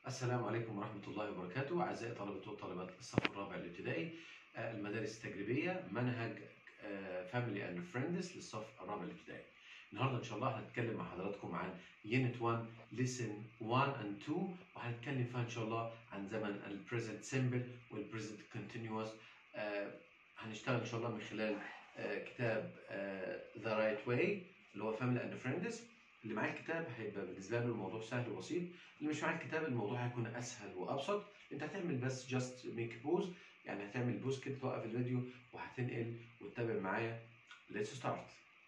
السلام عليكم ورحمة الله وبركاته. أعزائي طلبة وطالبات الصف الرابع الابتدائي، المدارس التجريبية، منهج فاميلي اند فريندز للصف الرابع الابتدائي. النهارده إن شاء الله هنتكلم مع حضراتكم عن يونت 1 ليسن 1 and 2، وهنتكلم فيها إن شاء الله عن زمن البريزنت سيمبل والبريزنت كونتينيوس. هنشتغل إن شاء الله من خلال كتاب ذا رايت واي اللي هو فاميلي اند فريندز. اللي معاه الكتاب هيبقى بالنسبه له الموضوع سهل وبسيط، اللي مش معاه الكتاب الموضوع هيكون اسهل وابسط. انت هتعمل بس جاست ميك بوز، يعني هتعمل بوز كده، توقف الفيديو وهتنقل وتتابع معايا. Let's start.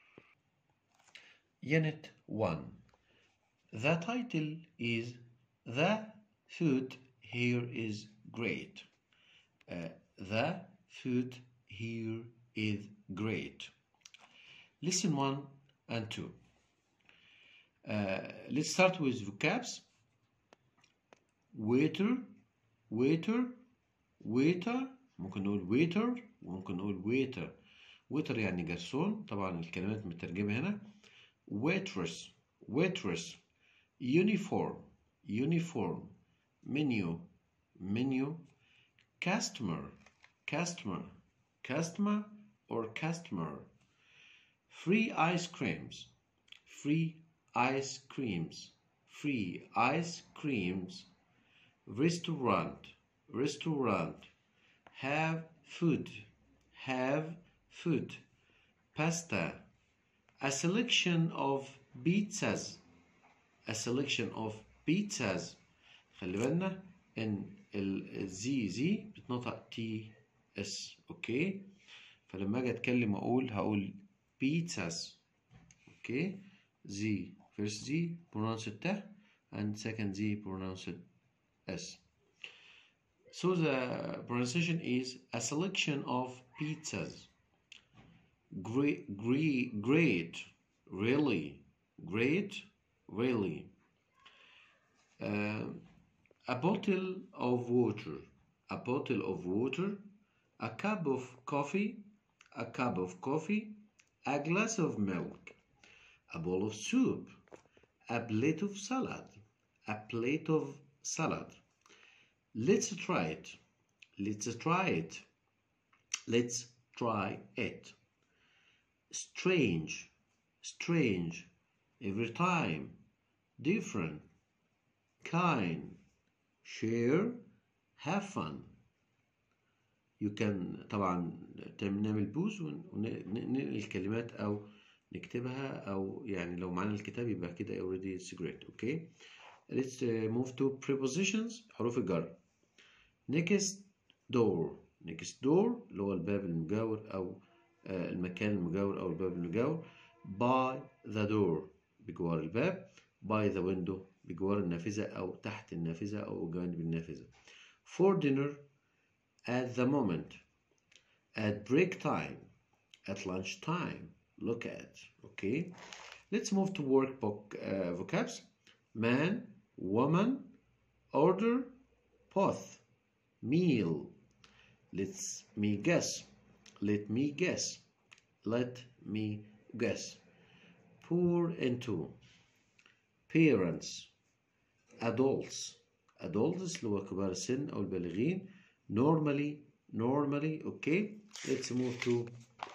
Unit 1. The title is The Food Here is Great. The food here is great. Listen 1 and 2. Let's start with vocabs. Waiter, waiter, waiter. ممكن نقول waiter وممكن نقول waiter. waiter يعني جرسون، طبعا الكلمات مترجمة هنا. waitress, waitress. uniform, uniform. menu, menu. customer, customer, customer or customer. free ice creams, free ice creams, free ice creams. restaurant, restaurant. have food, have food. pasta. a selection of pizzas, a selection of pizzas. خلي بالنا ان الزي بتنطق تي اس، اوكي؟ فلما اجي اتكلم هقول pizzas، اوكي؟ زي first زي pronounced ت and second زي pronounced s. So the pronunciation is a selection of pizzas. Great, great, really, great, really. A bottle of water, a bottle of water. A cup of coffee, a cup of coffee. A glass of milk. A bowl of soup. A plate of salad, a plate of salad. Let's try it, let's try it, let's try it. Strange, strange. Every time. Different. Kind. Share. Have fun. You can طبعا نعمل بوز وننقل الكلمات أو نكتبها، أو يعني لو معانا الكتاب يبقى كده already it's great. Okay. Let's move to prepositions. حروف الجر. next door. next door اللي هو الباب المجاور أو المكان المجاور أو الباب المجاور. by the door بجوار الباب. by the window بجوار النافذة أو تحت النافذة أو جانب النافذة. for dinner. at the moment. at break time. at lunch time. look at. Okay. Let's move to workbook vocabs. man, woman, order, both. meal. Let me guess. Let me guess. Let me guess. pour into. parents. adults. adults اللي هو كبار السن أو البالغين. normally. normally. Okay. Let's move to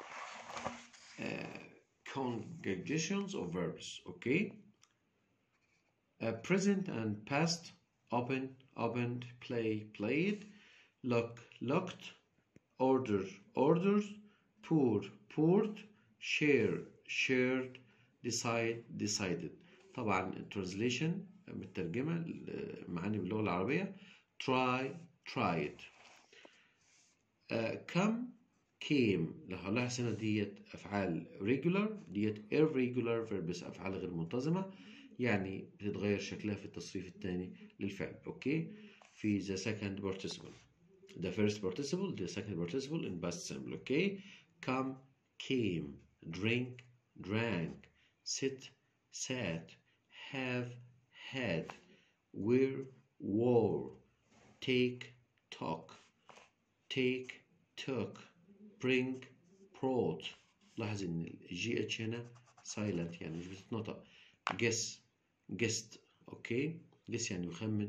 conjugations of verbs. Okay. Present and past. open, opened. play, played. look, looked. order, ordered. pour, poured. share, shared. decide, decided. طبعا الترانزليشن بالترجمة المعاني باللغة العربية. try, tried. come, came. لو هقولها سنة ديت أفعال regular، ديت irregular verbs أفعال غير منتظمة، يعني بتتغير شكلها في التصريف الثاني للفعل. أوكي. في the second participle. the first participle, the second participle in past simple. Okay. come, came. drink, drank. sit, sat. have, had. wear, wore. take, took. take, took. bring, brought. لاحظ ان الجي اتش هنا silent، يعني مش بتتنطق. guess, guessed. اوكي. guess يعني يخمن.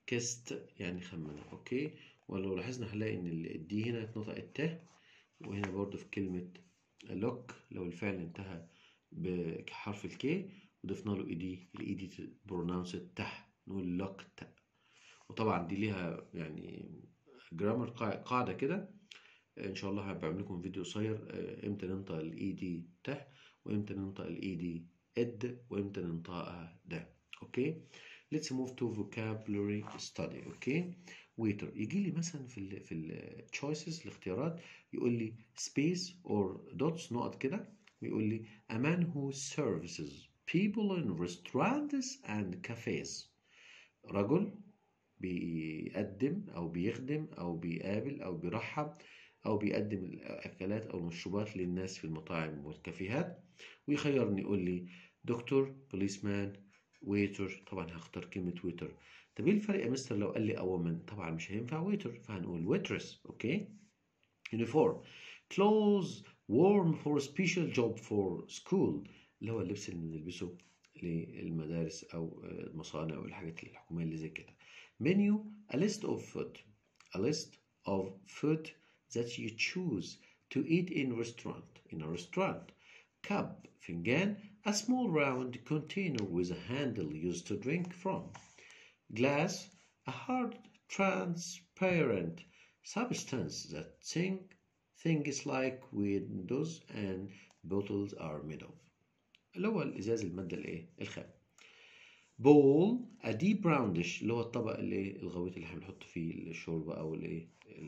كست يعني خمن. اوكي، ولو لاحظنا هنلاقي ان الدي هنا اتنطقت ت، وهنا برضو في كلمة لوك لو الفعل انتهى بحرف الكي وضفنا له ايدي، الايدي بروناونس تح، نقول لوك ت. وطبعا دي ليها يعني جرامر، قاعدة كده ان شاء الله هبعمل لكم فيديو قصير امتى ننطق الاي دي ته، وامتى ننطق الاي دي اد، وامتى ننطقها ده. اوكي، let's move to vocabulary study. اوكي، waiter يجي لي مثلا في ال choices الاختيارات يقول لي space or dots نقط كده، ويقول لي a man who serves people in restaurants and cafes. رجل بيقدم أو بيخدم أو بيقابل أو بيرحب أو بيقدم الأكلات أو المشروبات للناس في المطاعم والكافيهات. ويخيرني يقول لي دكتور، بوليسمان، ويتر. طبعا هختار كلمة ويتر. طب ايه الفرق يا مستر لو قال لي أومن؟ طبعا مش هينفع ويتر، فهنقول ويترس. أوكي. يونيفورم clothes worn for special job for school، اللي هو اللبس اللي بنلبسه للمدارس أو المصانع أو الحاجات الحكومية اللي زي كده. menu a list of food, a list of food that you choose to eat in a restaurant. cup فنجان a small round container with a handle used to drink from. glass a hard transparent substance that things like windows and bottles are made of. اللي هو الازاز، الماده الايه الخام. bowl a deep roundish اللي هو الطبق اللي الغويط اللي احنا بنحط فيه الشوربه او الايه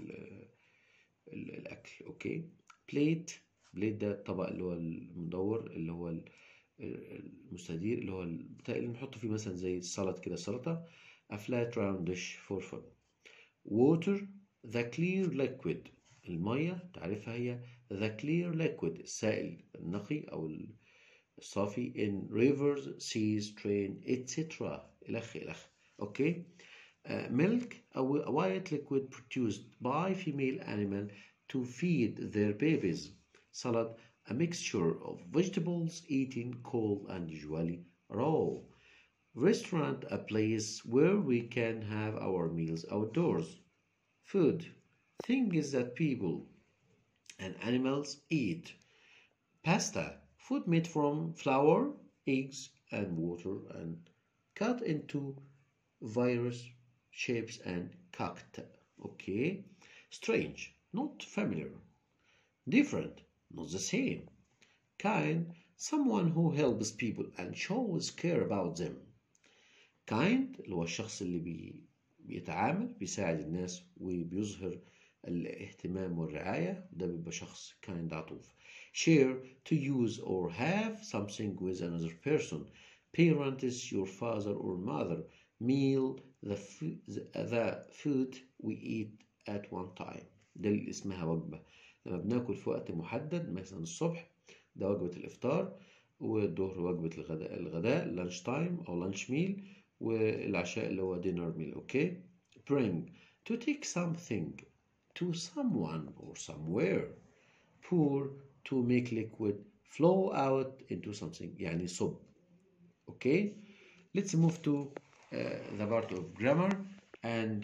الاكل. اوكي. plate ده الطبق اللي هو المدور، اللي هو المستدير، اللي هو البتاع اللي بنحط فيه مثلا زي السلطه كده، سلطه. a flat round dish for fun. water the clear liquid الميه تعرفها هي the clear liquid السائل النقي او الصافي in rivers, seas, train, etc. إلخ. okay. milk a white liquid produced by female animal to feed their babies. salad a mixture of vegetables eaten cold and usually raw. restaurant a place where we can have our meals outdoors. food things that people and animals eat. pasta food made from flour, eggs and water and cut into various shapes and cooked. Okay. strange not familiar. different not the same. kind someone who helps people and shows care about them. kind اللي هو الشخص اللي بيتعامل بيساعد الناس وبيظهر الاهتمام والرعاية، ده بيبقى شخص kind عطوف. share to use or have something with another person. parent is your father or mother. meal the food we eat at one time. ده اللي اسمها وجبة، لما بناكل في وقت محدد، مثلا الصبح ده وجبة الإفطار، والظهر وجبة الغداء lunch time أو lunch meal، والعشاء اللي هو dinner meal. اوكي. bring to take something to someone or somewhere. pour to make liquid flow out into something يعني صب. اوكي. let's move to the part of grammar and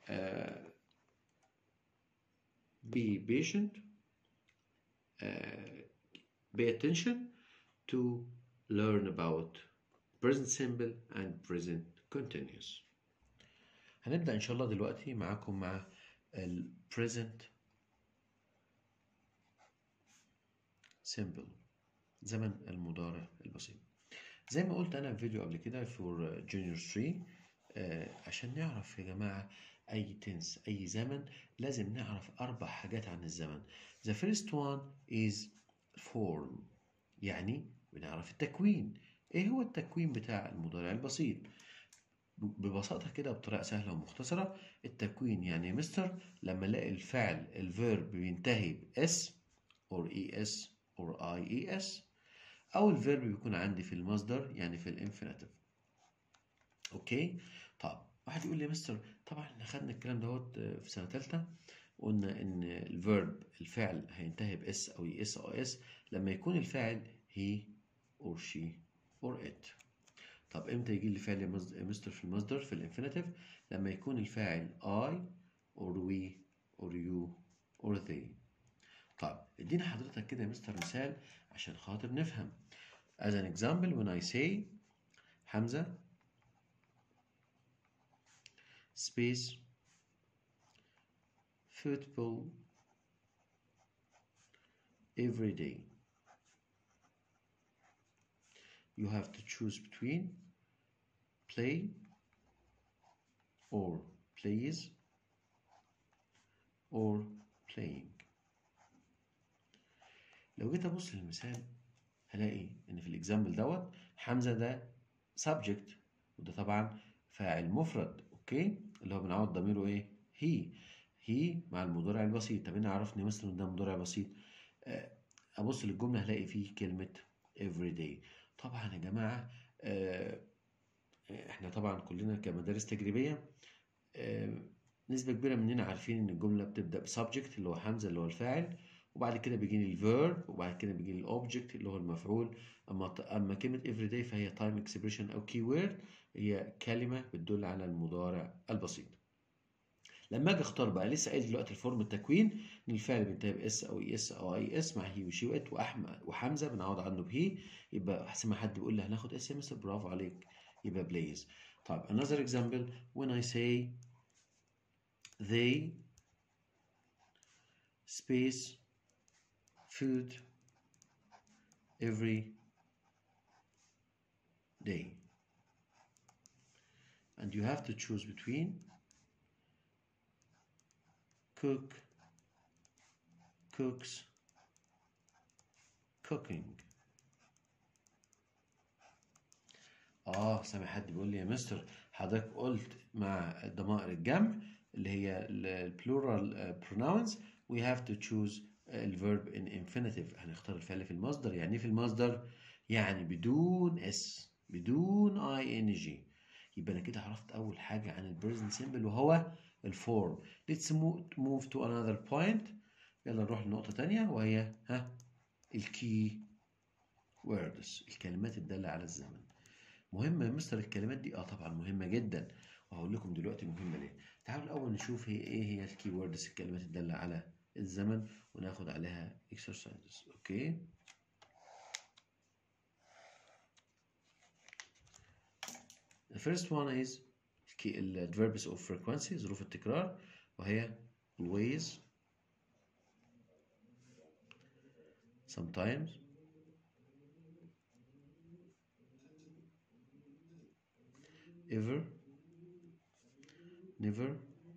be patient, pay attention to learn about present simple and present continuous. هنبدأ إن شاء الله دلوقتي معاكم مع ال present simple، زمن المضارع البسيط. زي ما قلت أنا في فيديو قبل كده for junior 3 عشان نعرف يا جماعة أي تنس أي زمن لازم نعرف 4 حاجات عن الزمن. The first one is form، يعني بنعرف التكوين. إيه هو التكوين بتاع المضارع البسيط؟ ببساطة كده بطريقة سهلة ومختصرة، التكوين يعني مستر لما الاقي الفعل الفيرب بينتهي ب s or es or ies، أو الفيرب بيكون عندي في المصدر يعني في الانفينيتيف. أوكي؟ طب واحد يقول لي مستر طبعا احنا خدنا الكلام دوت في سنة تالتة، قلنا إن الفيرب الفعل هينتهي ب s أو es أو s لما يكون الفاعل he or she or it. طب امتى يجي لي فعل يا مستر في المصدر في الانفينيتيف؟ لما يكون الفاعل I or we or you or they. طب ادينا حضرتك كده يا مستر مثال عشان خاطر نفهم. As an example, when I say حمزة space football every day, you have to choose between play or plays or playing. لو جيت ابص للمثال هلاقي ان في الاكزامبل دوت حمزه ده subject وده طبعا فاعل مفرد، اوكي، اللي هو بنعوض ضميره ايه؟ هي مع المضارع البسيط. طب انا عرفني مثلا ان ده مضارع بسيط، ابص للجمله هلاقي فيه كلمه every day. طبعا يا جماعه احنا طبعا كلنا كمدارس تجريبيه نسبه كبيره مننا عارفين ان الجمله بتبدا بسبجكت اللي هو حمزه اللي هو الفاعل، وبعد كده بيجيني الفيرب، وبعد كده بيجيني الاوبجكت اللي هو المفعول. اما كلمه every day فهي تايم اكسبريشن او كي وورد، هي كلمه بتدل على المضارع البسيط. لما اجي اختار بقى، لسه قايل دلوقتي الفورم التكوين ان الفعل بينتهي باس او اي اس او اي اس مع هي وشي وات، واحمد وحمزه بنعوض عنه بهي. يبقى احسن ما حد بيقول لي هناخد اس ام اس، برافو عليك، يبقى بلايز. طيب another example when I say they space food every day, and you have to choose between cook, cooks, cooking. سامع حد بيقول لي يا مستر حضرتك قلت مع ضمائر الجمع اللي هي البلورال pronouns we have to choose الverb in infinitive. هنختار الفعل في المصدر. يعني ايه في المصدر؟ يعني بدون اس، بدون ing. يبقى انا كده عرفت اول حاجه عن البريزنت سيمبل وهو الفورم. let's move to another point. يلا نروح لنقطه تانية وهي الكي ووردز، الكلمات الداله على الزمن. مهمة يا مستر الكلمات دي؟ طبعا مهمة جدا، وهقول لكم دلوقتي مهمة ليه. تعالوا الأول نشوف ايه هي الكي ووردز، الكلمات الدالة على الزمن، وناخد عليها exercises. اوكي. The first one is adverbs of frequency، ظروف التكرار، وهي always، sometimes، ever، never،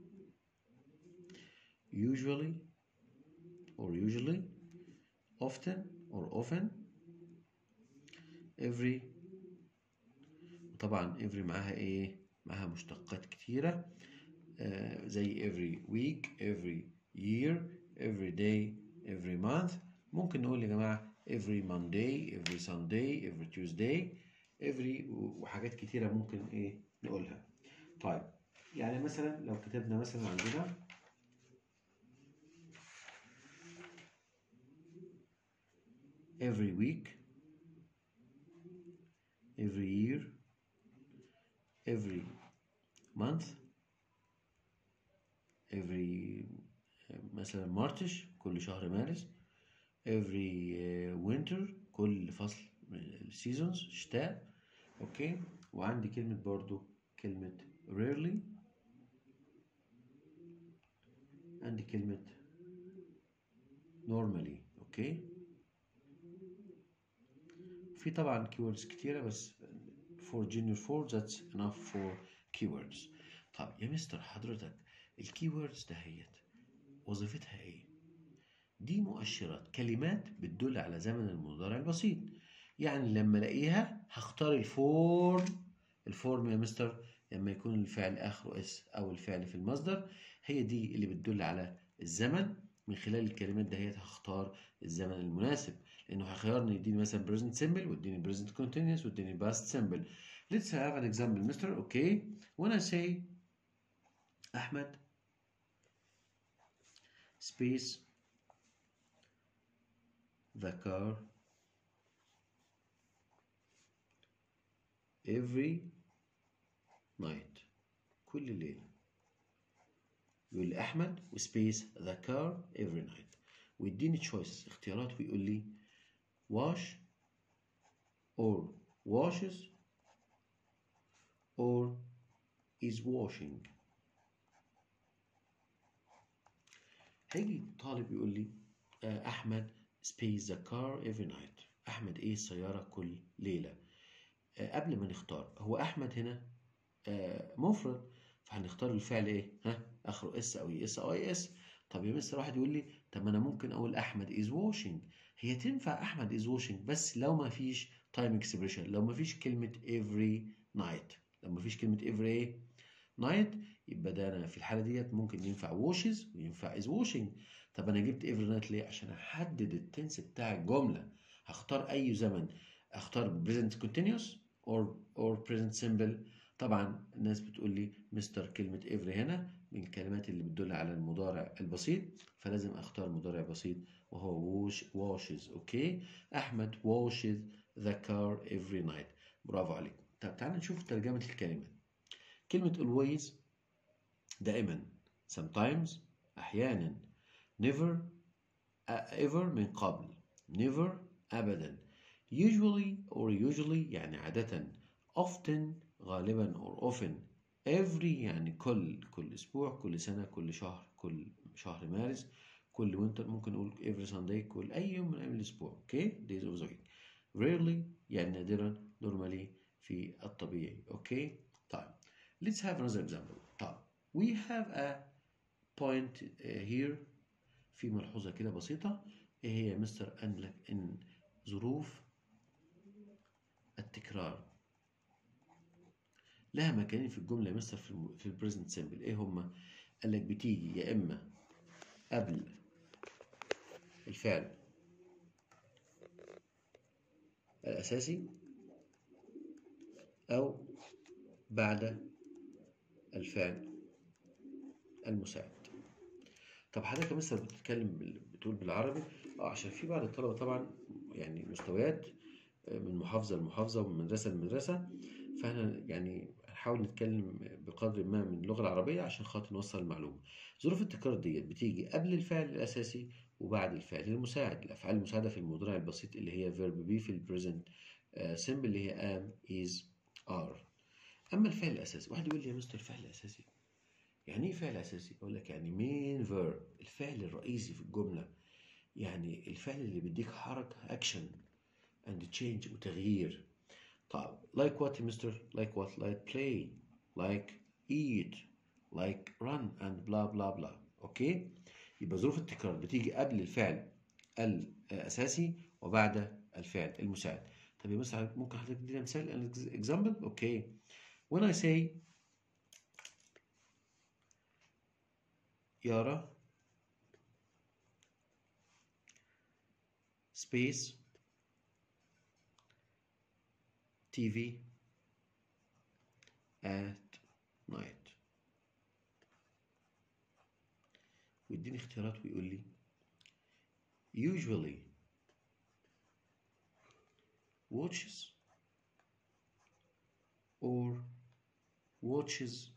usually or usually، often or often، every. طبعا every معاها ايه؟ معاها مشتقات كتيرة زي every week، every year، every day، every month. ممكن نقول يا جماعة every Monday، every Sunday، every Tuesday، every وحاجات كتيرة ممكن ايه نقولها. طيب يعني مثلا لو كتبنا مثلا عندنا every week، every year، every month، every مثلا مارتش كل شهر مارس، every winter كل فصل السيزونز شتاء، اوكي. وعندي كلمة برضو كلمة rarely، عندي كلمة normally، اوكي. في طبعا keywords كتيرة بس for junior 4 that's enough for keywords. طب يا مستر حضرتك الكيوردز دهيت وظيفتها ايه؟ دي مؤشرات، كلمات بتدل على زمن المضارع البسيط. يعني لما الاقيها هختار الفورم يا مستر لما يكون الفعل اخره اس او الفعل في المصدر، هي دي اللي بتدل على الزمن. من خلال الكلمات دهيت هختار الزمن المناسب، لانه هيخيرني يديني مثلا present simple ويديني present continuous ويديني past simple. Let's have an example mister. Okay, when I say احمد space the car every night كل ليلة. يقول لي أحمد وسبيس the car every night، ويديني choices اختيارات ويقول لي wash or washes or is washing. هيجي طالب يقول لي أحمد space the car every night، أحمد إيه السيارة كل ليلة. قبل ما نختار، هو أحمد هنا مفرد، فهنختار الفعل إيه؟ آخره اس أو اي اس أو اي اس. طب يا مستر واحد يقول لي طب ما أنا ممكن أقول أحمد is washing. هي تنفع أحمد is washing بس لو ما فيش time expression، لو ما فيش كلمة every night، لو ما فيش كلمة every night يبقى ده أنا في الحالة ديت ممكن ينفع washes وينفع is washing. طب أنا جبت every night ليه؟ عشان أحدد التنس بتاع الجملة. هختار أي زمن، أختار present continuous or present simple. طبعا الناس بتقول لي مستر كلمة every هنا من الكلمات اللي بتدل على المضارع البسيط، فلازم أختار مضارع بسيط وهو washes. أوكي، أحمد washes the car every night. برافو عليك. طب تعالى نشوف ترجمة الكلمة. كلمة always دائما، sometimes أحيانا، never ever من قبل، never أبدا، usually يعني عادة، often غالبا or often، every يعني كل أسبوع، كل سنة، كل شهر مارس، كل winter، ممكن نقول every Sunday كل أي يوم من أيام الأسبوع. okay days of the week. rarely يعني نادرا، normally في الطبيعي. okay طيب let's have another example. طيب we have a point here، في ملحوظة كده بسيطة. ايه هي يا مستر؟ قال لك ان ظروف التكرار لها مكانين في الجملة يا مستر في البريزنت سيمبل. ايه هما؟ قال لك بتيجي يا اما قبل الفعل الاساسي او بعد الفعل المساعد. طب حضرتك يا مستر بتقول بالعربي؟ عشان في بعض الطلبة طبعا يعني مستويات من محافظة لمحافظة ومن مدرسة لمدرسة، فاحنا يعني هنحاول نتكلم بقدر ما من اللغة العربية عشان خاطر نوصل المعلومة. ظروف التكرار ديت بتيجي قبل الفعل الأساسي وبعد الفعل المساعد. الأفعال المساعدة في المضارع البسيط اللي هي verb be في البريزنت simple اللي هي am is are. أما الفعل الأساسي، واحد يقول لي يا مستر الفعل الأساسي يعني ايه فعل أساسي؟ أقول لك يعني main verb، الفعل الرئيسي في الجملة، يعني الفعل اللي بيديك حركة action and change وتغيير. طيب like what mister؟ like what؟ like play، like eat، like run and blah blah blah. اوكي، يبقى ظروف التكرار بتيجي قبل الفعل الأساسي وبعد الفعل المساعد. طب يا مستر ممكن حضرتك تدينا مثال example؟ اوكي، when I say يارا space TV at night، ويديني اختيارات ويقول لي usually watches or watches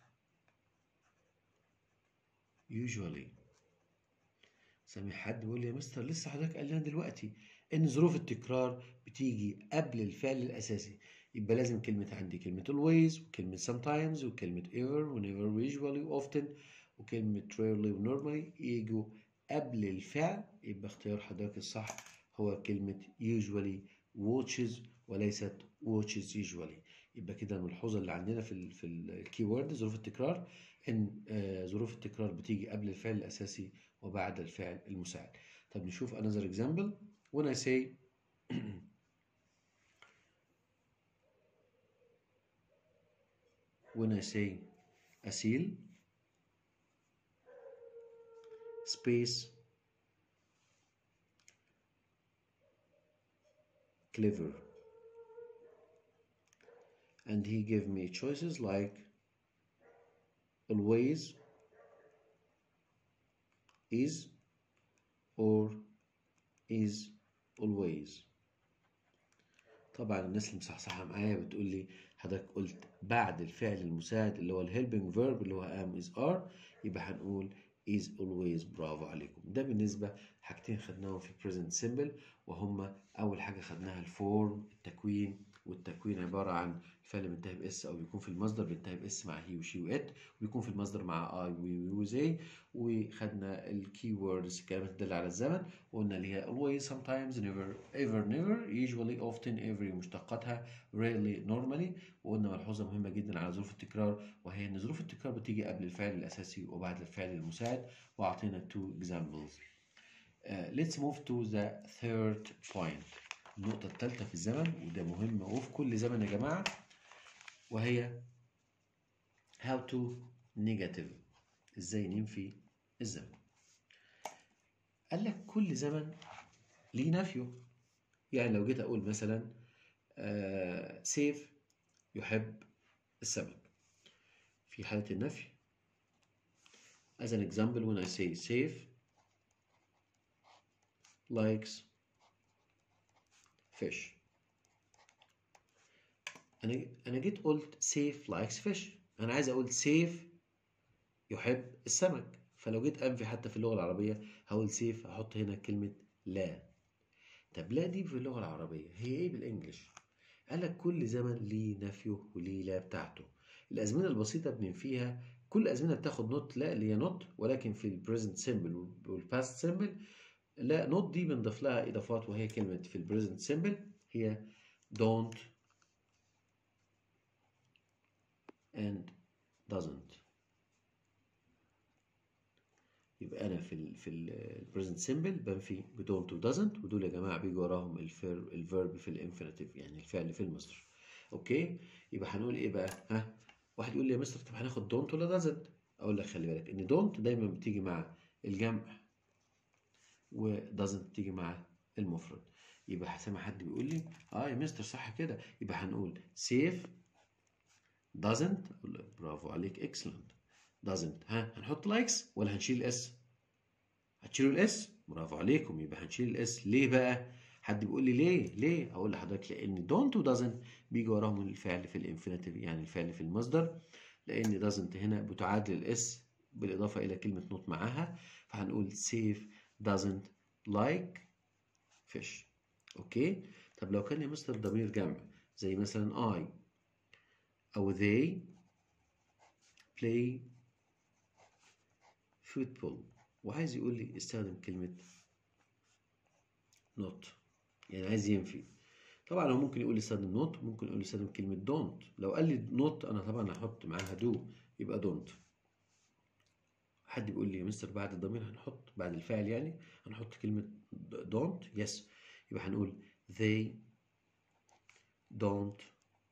usually. سامع حد بيقول لي يا مستر لسه حضرتك قال لنا دلوقتي ان ظروف التكرار بتيجي قبل الفعل الاساسي، يبقى لازم عندي كلمة always وكلمة sometimes وكلمة ever whenever usually often وكلمة rarely و normally يجوا قبل الفعل. يبقى اختيار حضرتك الصح هو كلمة usually watches وليست watches usually. يبقى كده الملحوظة اللي عندنا في الكي وورد ظروف التكرار ان ظروف التكرار بتيجي قبل الفعل الاساسي وبعد الفعل المساعد. طب نشوف another example. when I say when I say أسيل space clever, and he gave me choices like always, is or is always. طبعا الناس اللي مصحصحة معايا بتقول لي حضرتك قلت بعد الفعل المساعد اللي هو الهيلبنج فيرب اللي هو am is are، يبقى هنقول is always. برافو عليكم. ده بالنسبة حاجتين خدناهم في present simple، وهما أول حاجة خدناها الفورم التكوين، والتكوين عبارة عن الفعل بينتهي باس أو بيكون في المصدر بينتهي باس مع هي وشي وات، وبيكون في المصدر مع اي وي وزي. وخدنا الكي ووردز الكلمات تدل على الزمن، وقلنا اللي هي always sometimes never ever never usually often every مشتقاتها rarely normally. وقلنا ملحوظة مهمة جدا على ظروف التكرار، وهي إن ظروف التكرار بتيجي قبل الفعل الأساسي وبعد الفعل المساعد، وأعطينا 2 examples. Let's move to the third point. النقطة الثالثة في الزمن، وده مهم وفي كل زمن يا جماعة، وهي how to negative. إزاي ننفي الزمن؟ قال لك كل زمن ليه نفيه. يعني لو جيت أقول مثلا سيف يحب السمك، في حالة النفي as an example when I say safe likes fish. أنا جيت قلت safe likes fish، أنا عايز أقول safe يحب السمك، فلو جيت أنفي حتى في اللغة العربية هقول safe، هحط هنا كلمة لا. طب لا دي في اللغة العربية هي إيه بالإنجلش؟ قال لك كل زمن ليه نفيه وليه لا بتاعته. الأزمنة البسيطة بننفيها، كل أزمنة بتاخد نوت لا اللي هي نوت، ولكن في البريزنت سيمبل والباست سيمبل لا نوت دي بنضيف لها إضافات، وهي كلمة في البريزنت سيمبل هي don't and doesn't. يبقى أنا في البريزنت سيمبل بنفي بدونت ودازنت، ودول يا جماعة بيجي وراهم الفيرب في الانفينيتيف يعني الفعل في المصدر. أوكي؟ يبقى هنقول إيه بقى؟ ها؟ واحد يقول لي يا مستر طب هناخد دونت ولا دازنت؟ أقول لك خلي بالك إن دونت دايما بتيجي مع الجمع، ودازنت بتيجي مع المفرد. يبقى سامع حد بيقول لي يا مستر صح كده، يبقى هنقول سيف doesn't. برافو عليك excellent. doesn't هنحط لايكس ولا هنشيل الاس؟ هتشيلوا الاس. برافو عليكم. يبقى هنشيل الاس. ليه بقى؟ حد بيقول لي ليه؟ اقول لحضرتك لان دونت ودازنت بيجي وراهم الفعل في الانفينيتيف يعني الفعل في المصدر، لان دازنت هنا بتعادل الاس بالاضافه الى كلمه نوت معاها، فهنقول سيف doesn't like fish. اوكي؟ طب لو كان يا مستر ضمير جمع زي مثلا I او they play football، وعايز يقول لي استخدم كلمة not، يعني عايز ينفي. طبعا هو ممكن يقول لي استخدم not، ممكن يقول لي استخدم كلمة don't. لو قال لي not أنا طبعا هحط معاها do يبقى don't. حد بيقول لي يا مستر بعد الضمير هنحط بعد الفعل يعني هنحط كلمة don't. yes. يبقى هنقول they don't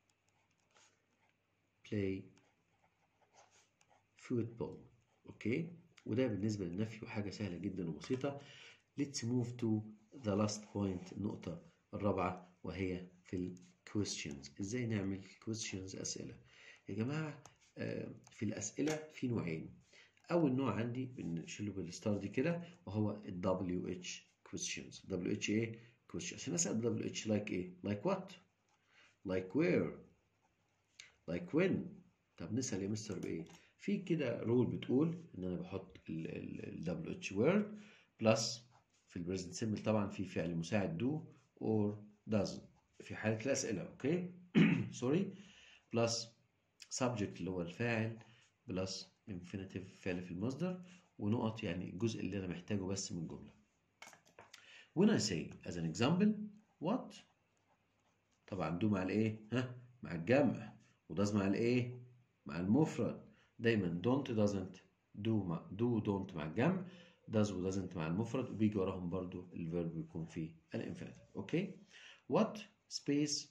play football. اوكي؟ وده بالنسبة للنفي وحاجة سهلة جدا وبسيطة. Let's move to the last point. النقطة الرابعة وهي في ال questions. ازاي نعمل questions أسئلة؟ يا جماعة في الأسئلة في نوعين. أول نوع عندي بنشيله بالستار دي كده وهو ال WH questions. WH ايه؟ questions. عشان أسأل WH like ايه؟ like what؟ like where؟ like when؟ طب نسأل يا مستر بإيه؟ في كده رول بتقول إن أنا بحط ال WH word plus في البريزنت سيمبل طبعا في فعل مساعد do or does في حالة الأسئلة. أوكي؟ سوري. plus subject اللي هو الفاعل plus infinitive فعل في المصدر، ونقط يعني الجزء اللي أنا محتاجه بس من الجملة. when I say as an example what، طبعا do مع الإيه؟ مع الجمع، وdoes مع الإيه؟ مع المفرد. دايما don't doesn't do don't مع الجمع، does و doesn't مع المفرد، وبيجي وراهم برضو الفيرب بيكون فيه الانفينيتيف. اوكي؟ what space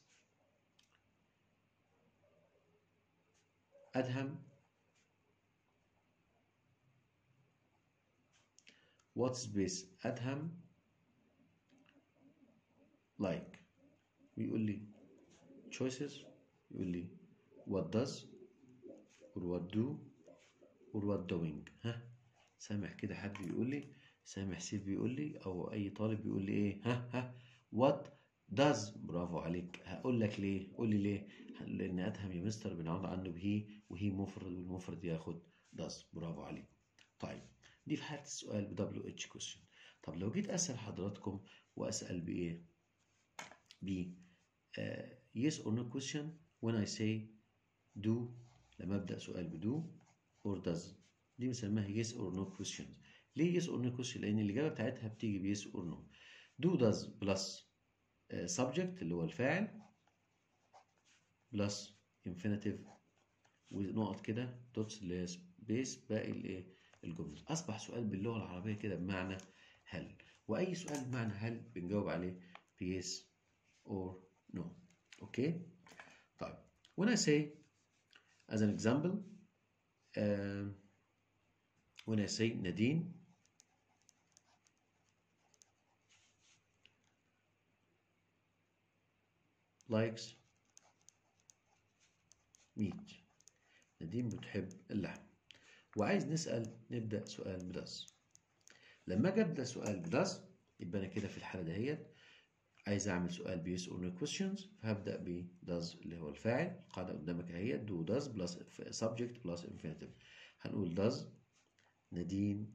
أدهم what space أدهم like. بيقول لي choices، يقول لي what does or what do or what doing. سامع كده حد بيقول لي، سامع سيف بيقول لي او اي طالب بيقول لي ايه what does. برافو عليك. هقول لك ليه، قول لي ليه. لان ادهم يا مستر بنعوض عنه بهي، وهي مفرد والمفرد ياخد does. برافو عليك. طيب دي في حالة السؤال ب WH question. طب لو جيت اسال حضراتكم واسال بايه؟ ب yes or no question when I say do. لما ابدا سؤال ب do or does دي بنسميها yes or no questions. ليه yes or no question؟ لان الاجابه بتاعتها بتيجي ب yes or no. do does plus subject اللي هو الفاعل plus infinitive ونقط كده دوتس اللي هي سبيس باقي الايه الجمله. اصبح سؤال باللغه العربيه كده بمعنى هل، واي سؤال بمعنى هل بنجاوب عليه ب yes or no. اوكي. طيب when I say as an example when I say نادين likes meat. نادين بتحب اللحم. وعايز نسأل نبدأ سؤال بداس. لما اجي ابدأ سؤال بداس يبقى انا كده في الحالة دهيت عايز اعمل سؤال بيس اور نو questions، فهبدأ ب does اللي هو الفاعل. القاعدة قدامك اهي do does plus subject plus infinitive. هنقول does نادين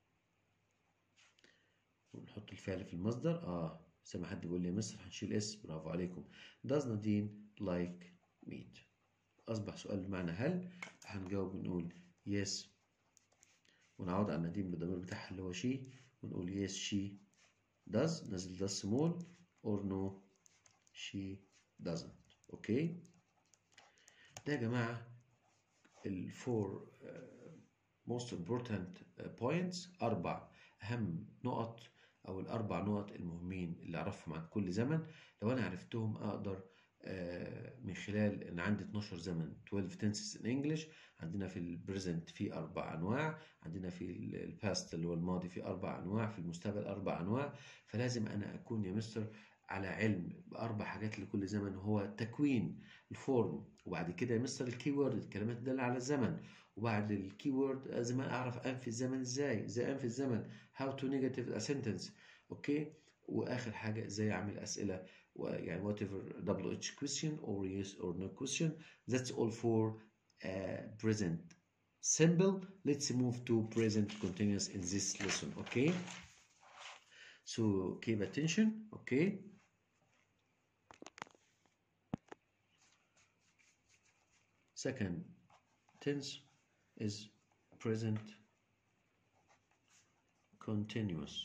ونحط الفعل في المصدر. سامع حد بيقول لي يا مستر هنشيل اس. برافو عليكم. does نادين like meat. اصبح سؤال بمعنى هل، هنجاوب ونقول yes ونعوض على نادين بالضمير بتاعها اللي هو she ونقول yes she does. نزل does small or no she doesn't. اوكي. ده يا جماعة ال 4 most important points، 4 أهم نقط أو الأربع نقط المهمين اللي أعرفهم عن كل زمن. لو أنا عرفتهم أقدر من خلال ان عندي 12 زمن 12 tenses in English. عندنا في البريزنت في 4 انواع، عندنا في الباست اللي هو الماضي في 4 انواع، في المستقبل 4 انواع. فلازم انا اكون يا مستر على علم باربع حاجات لكل زمن، هو التكوين الفورم، وبعد كده يا مستر الكي وورد الكلمات الدالة على الزمن، وبعد الكي وورد لازم اعرف انفي الزمن ازاي انفي الزمن how to negative a sentence. اوكي. واخر حاجه ازاي اعمل اسئله يعني whatever WH question or yes or no question. That's all for present simple. Let's move to present continuous in this lesson. Okay, so keep attention. Okay, second tense is present continuous.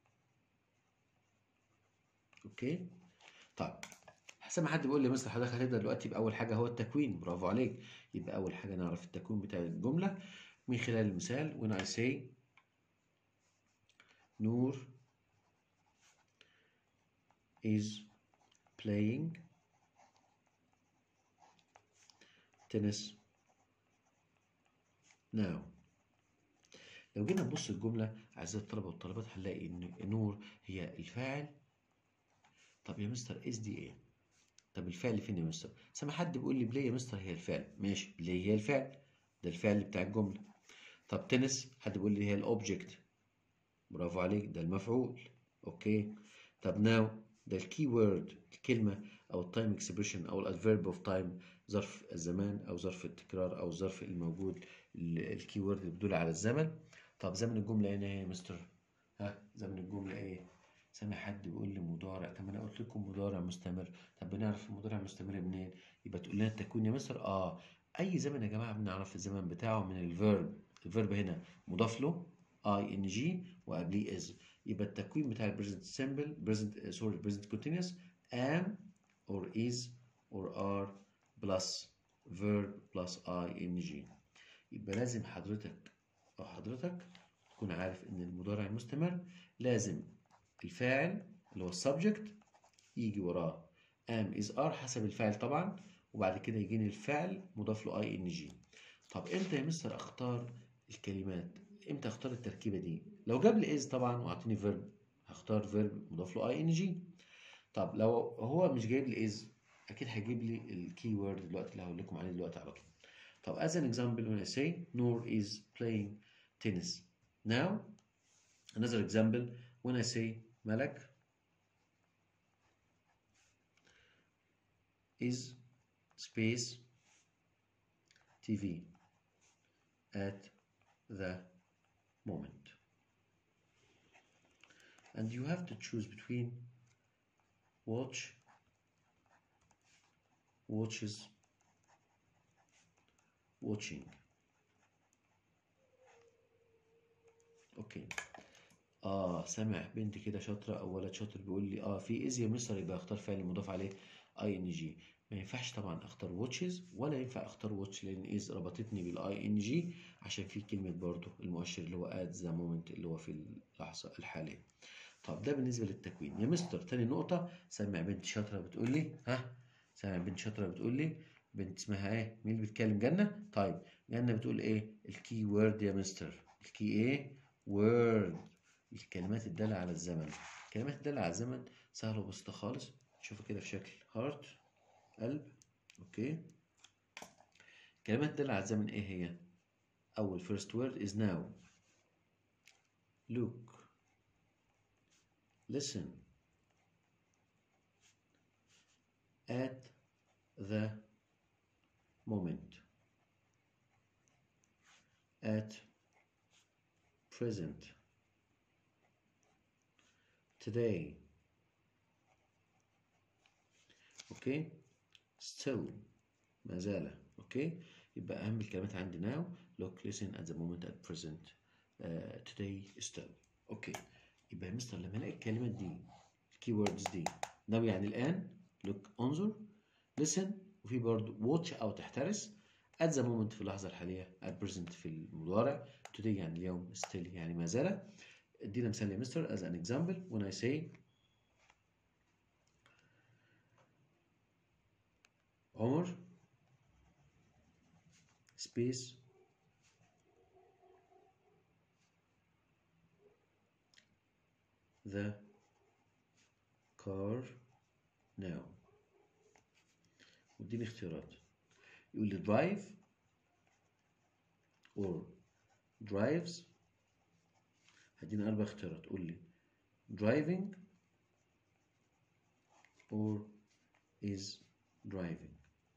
Okay. طيب سامع حد بيقول لي مثلا حضرتك هتبدا دلوقتي باول حاجه هو التكوين. برافو عليك. يبقى اول حاجه نعرف التكوين بتاع الجمله من خلال المثال. when I say نور is playing tennis now. لو جينا نبص الجمله اعزائي الطلبه والطالبات هنلاقي ان نور هي الفاعل. طب يا مستر اس دي ايه؟ طب الفعل فين يا مستر؟ سامع حد بيقول لي بلاي يا مستر هي الفعل. ماشي، بلاي هي الفعل، ده الفعل بتاع الجمله. طب تنس حد بيقول لي هي الاوبجكت. برافو عليك، ده المفعول. اوكي. طب ناو ده الكي وورد الكلمه او التايم اكسبريشن او الادفيرب اوف تايم، ظرف الزمان او ظرف التكرار او الظرف الموجود الكي وورد اللي بيدل على الزمن. طب زمن الجمله هنا ايه يا مستر؟ زمن الجمله ايه؟ سامع حد بيقول لي مضارع. طب انا قلت لكم مضارع مستمر. طب بنعرف المضارع المستمر منين؟ يبقى تقول لنا التكوين يا مستر. اي زمن يا جماعه بنعرف الزمن بتاعه من الفيرب هنا مضاف له اي ان جي وقبليه از. يبقى التكوين بتاع البريزنت سيمبل بريزنت كونتينوس am or is or are plus verb plus ing. يبقى لازم حضرتك تكون عارف ان المضارع المستمر لازم الفاعل اللي هو السبجكت يجي وراه am is are حسب الفاعل طبعا، وبعد كده يجيني الفعل مضاف له ing. طب امتى يا مستر اختار الكلمات؟ امتى اختار التركيبه دي؟ لو جاب لي is طبعا واعطيني فيرب هختار فيرب مضاف له ing. طب لو هو مش جايب لي is اكيد هيجيب لي الكي وورد دلوقتي اللي هقول لكم عليه دلوقتي على طول. طب as an example when I say Noor is playing tennis now. Another example when I say ملك is space TV at the moment. And you have to choose between watch, watches, watching. اوكي. سامع بنت كده شاطره او ولد شاطر بيقول لي في از يا مستر، يبقى اختار فعل مضاف عليه اي ان جي. ما ينفعش طبعا اختار واتشز ولا ينفع اختار واتش، لان از ربطتني بالاي ان جي عشان في كلمه برضو المؤشر اللي هو ات ذا مومنت اللي هو في اللحظه الحاليه. طب ده بالنسبه للتكوين يا مستر. تاني نقطه، سامع بنت شاطره بتقول لي سامع بنت شاطره بتقول لي، بنت اسمها ايه؟ مين اللي بتكلم؟ جنة. طيب جنة بتقول ايه؟ الكي وورد يا مستر. الكي ايه؟ وورد. الكلمات الدالة على الزمن. الكلمات الدالة على الزمن سهلة وبسيطة خالص. شوفوا كده في شكل هارت، قلب. اوكي. الكلمات الدالة على الزمن ايه هي؟ أول first word is now. Look. Listen. At the moment. At present. Today. اوكي. Still. ما زال. اوكي. يبقى اهم الكلمات عندي now look listen at the moment at present today still. اوكي. يبقى يا مستر لما الاقي الكلمات دي الكي ووردز دي now يعني الان look انظر listen وفي برضه watch او تحترس at the moment في اللحظه الحاليه at present في المضارع today يعني اليوم still يعني ما زال. ادينا مثال يا مستر as an example when I say عمر space the car now. وديني اختيارات. يقول لي drive or drives. هديني 4 اختيارات. قول لي driving or is driving.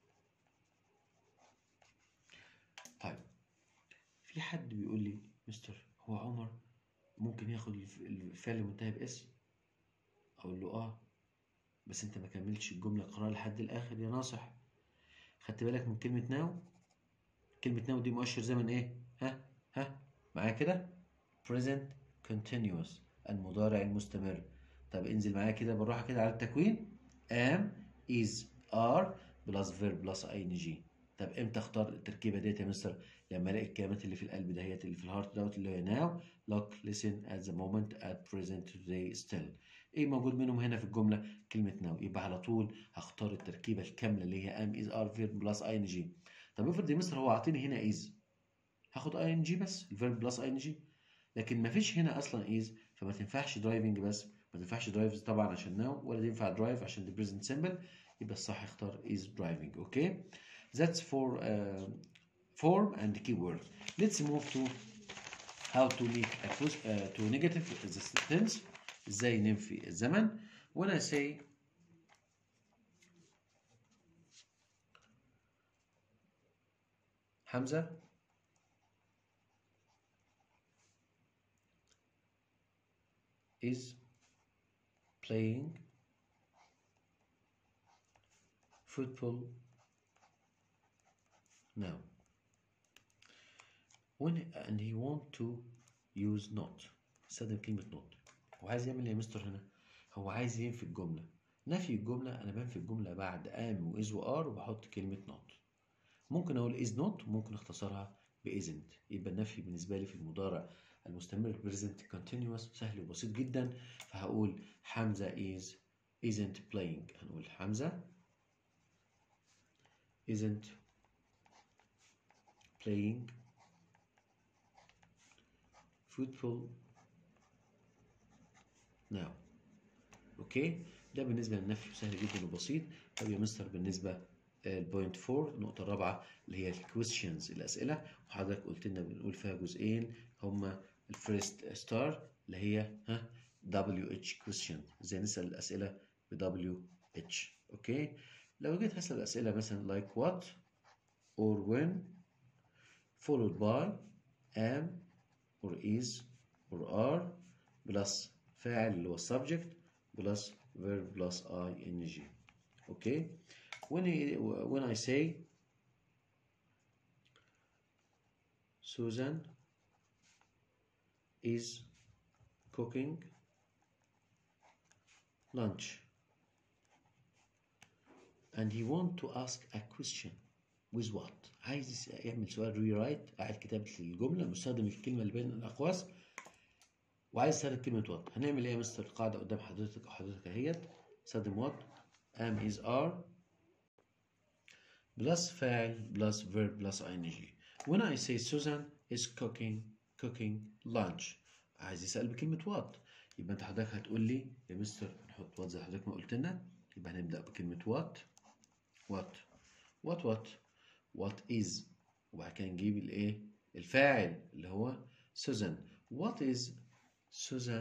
طيب في حد بيقول لي مستر هو عمر ممكن ياخد الفعل المنتهي باسم؟ اقول له بس انت ما كملتش الجمله اقراها لحد الاخر يا ناصح. خدت بالك من كلمه ناو؟ كلمه ناو دي مؤشر زمن ايه؟ معايا كده present continuous المضارع المستمر. طب انزل معايا كده بالراحه كده على التكوين am is are plus verb plus ing. طب امتى اختار التركيبه ديت يا مستر؟ لما الاقي الكلمات اللي في القلب دهيت اللي في الهارت دوت اللي هي now look listen at the moment at present today still. ايه موجود منهم هنا في الجمله؟ كلمه now. يبقى على طول هختار التركيبه الكامله اللي هي am is are verb plus ing. طب افرض يا مستر هو عاطيني هنا is، هاخد ing بس الفيرب بلس ing، لكن ما فيش هنا اصلا is فما تنفعش درايفنج بس، ما تنفعش درايفز طبعا عشان ناو، ولا تنفع درايف عشان دي بريزنت سيمبل. يبقى الصح اختار is driving. اوكي. That's for form and keyword. Let's move to how to make to negative tense. ازاي ننفي الزمن. when I say حمزة is playing football now. when and he want to use not. استخدم كلمة not. هو عايز يعمل ايه يا مستر هنا؟ هو عايز ينفي الجملة. نفي الجملة أنا بنفي الجملة بعد am و is و are وبحط كلمة not. ممكن أقول is not وممكن أختصرها ب isn't. يبقى النفي بالنسبة لي في المضارع المستمر present continuous سهل وبسيط جدا. فهقول حمزة isn't playing. هنقول حمزة isn't playing football now. اوكي. ده بالنسبه للنفي سهل جدا وبسيط. طب يا مستر بالنسبه البوينت 4 النقطه الرابعه اللي هي الكويستشنز الاسئله، وحضرتك قلت لنا بنقول فيها جزئين هما الفيرست ستار اللي هي WH question، ازاي نسال الاسئله ب WH. اوكي. لو جيت هسأل أسئلة مثلا like what or when followed by am or is or are plus فاعل اللي هو subject plus verb plus ing. Okay. When I say Susan is cooking lunch and he want to ask a question with what؟ عايز يعمل سؤال rewrite، قاعد كتابة الجملة مستخدم الكلمة اللي بين الأقواس وعايز يستخدم كلمة what. هنعمل ايه يا مستر؟ القاعدة قدام حضرتك أو حضرتك اهيت. استخدم what am is are plus فاعل plus verb plus ing. When I say Susan is cooking lunch، عايز يسأل بكلمة what، يبقى انت حضرتك هتقول لي يا مستر نحط what زي حضرتك ما قلت لنا، يبقى هنبدأ بكلمة what is، وبعد كده نجيب الايه الفاعل اللي هو Susan. What is Susan؟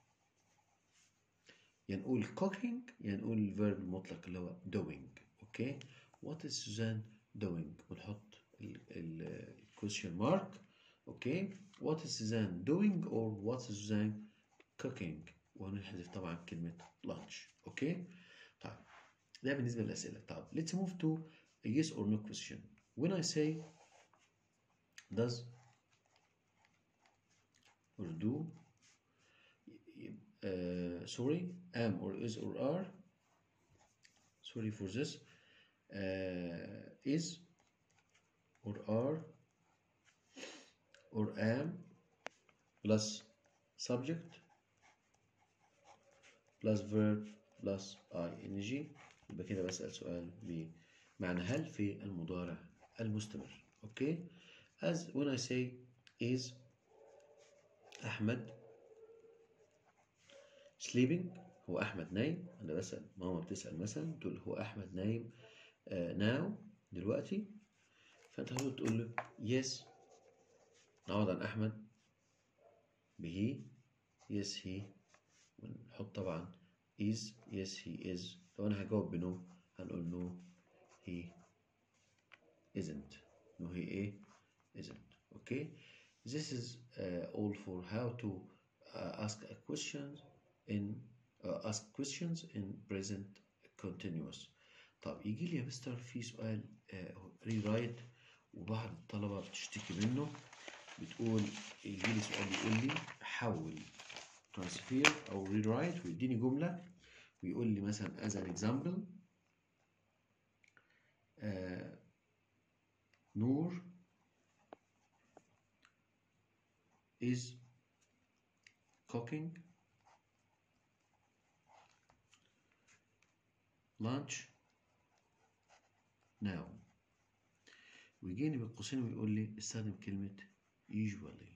يعني نقول cooking يعني نقول الفيرب المطلق اللي هو doing. اوكي. What is Susan doing؟ ونحط ال question mark. اوكي. What is Susan doing or what is Susan cooking؟ وهنحذف طبعا كلمة lunch. اوكي. طيب ده بالنسبة للأسئلة. طيب let's move to a yes or no question. When I say does or do sorry am or is or are, sorry for this, is or are or am plus subject plus verb plus ing، يبقى كده بسأل سؤال بمعنى هل في المضارع المستمر. اوكي. as when I say is أحمد sleeping، هو أحمد نايم، أنا بسأل ماما بتسأل مثلا تقول هو أحمد نايم now دلوقتي، فأنت هتقول تقول له yes، نعوض عن أحمد به yes he، ونحط طبعا is yes he is. لو أنا هجاوب بنو هنقول no he isn't، no he إيه isn't. okay. This is all for how to ask questions in present continuous. طب يجي لي يا مستر في سؤال rewrite وبعض الطلبة بتشتكي منه، بتقول يجي لي سؤال يقول لي حول transfer أو rewrite ويديني جملة ويقول لي مثلا as an example نور is cooking lunch now، ويجيني من قوسين ويقول لي استخدم كلمة usually.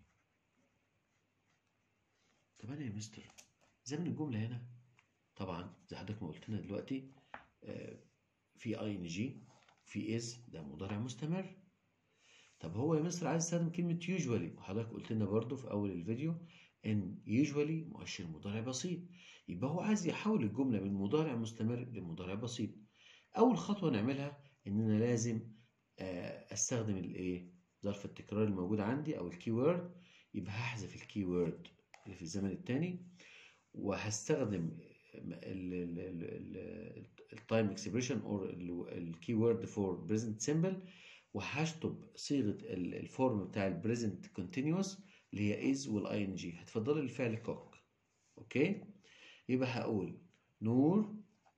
طب أنا يا مستر زمن الجملة هنا طبعا زي حضرتك ما قلت لنا دلوقتي في ing في is ده مضارع مستمر. طب هو يا مستر عايز يستخدم كلمة usually، وحضرتك قلت لنا برضو في أول الفيديو إن usually مؤشر مضارع بسيط، يبقى هو عايز يحول الجملة من مضارع مستمر لمضارع بسيط. أول خطوة نعملها إننا لازم أستخدم الإيه ظرف التكرار الموجود عندي أو الكي وورد، يبقى هحذف الكي وورد اللي في الزمن الثاني وهستخدم التايم اكسبريشن او الكي وورد فور بريزنت سيمبل، وهشطب صيغه الفورم بتاع البريزنت كونتينوس اللي هي از والاي ان جي، هتفضل الفعل كوك. اوكي. يبقى هقول نور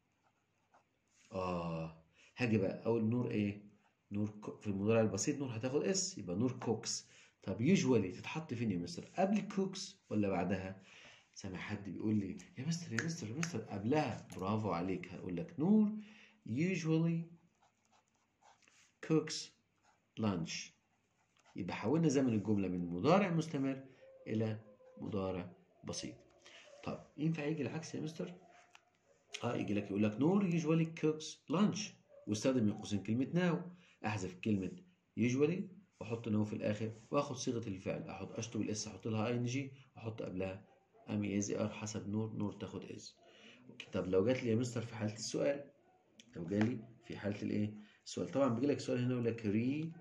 هاجي بقى اقول نور ايه نور في المضارع البسيط نور هتاخد اس يبقى نور كوكس. طب يوجوالي تتحط فين يا مستر؟ قبل كوكس ولا بعدها؟ سامع حد بيقول لي يا مستر قبلها. برافو عليك. هقول لك نور usually cooks lunch، يبقى حولنا زمن الجملة من مضارع مستمر إلى مضارع بسيط. طب ينفع يجي العكس يا مستر؟ يجي لك يقول لك نور usually cooks lunch واستخدم من قوسين كلمة now، أحذف كلمة usually وأحط now في الآخر وآخد صيغة الفعل، أشطب الإس أحط لها ing وأحط قبلها أمي إز أر حسب نور تاخد إز. طب لو جات لي يا مستر في حالة السؤال، لو جالي في حالة الايه السؤال. طبعا بيجي لك سؤال هنا يقول لك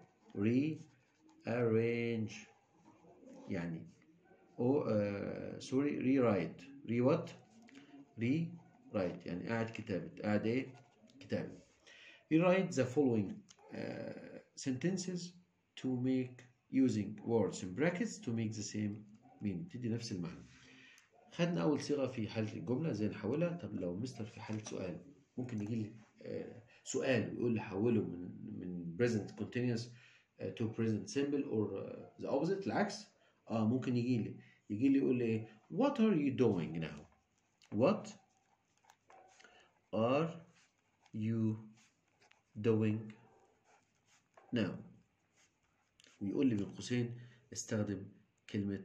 rearrange يعني سوري rewrite what rewrite يعني قاعد ايه كتابة. rewrite the following sentences to make using words in brackets to make the same meaning تدي نفس المعنى. خدنا أول صيغة في حالة الجملة ازاي نحولها. طب لو مستر في حالة سؤال ممكن يجي لي سؤال ويقول لي حوله من present continuous to present simple or the opposite العكس. ممكن يجي لي يقول لي ايه what are you doing now what are you doing now ويقول لي بين قوسين استخدم كلمة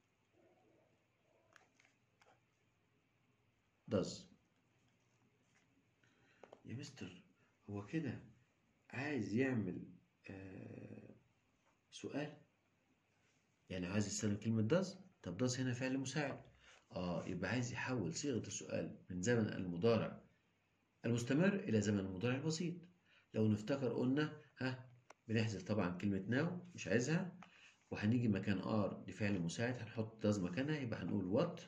does. يا مستر هو كده عايز يعمل سؤال يعني عايز يستخدم كلمة does. طب does هنا فعل مساعد يبقى عايز يحول صيغة السؤال من زمن المضارع المستمر إلى زمن المضارع البسيط. لو نفتكر قلنا بنحذف طبعا كلمة now مش عايزها وهنيجي مكان are لفعل مساعد هنحط does مكانها يبقى هنقول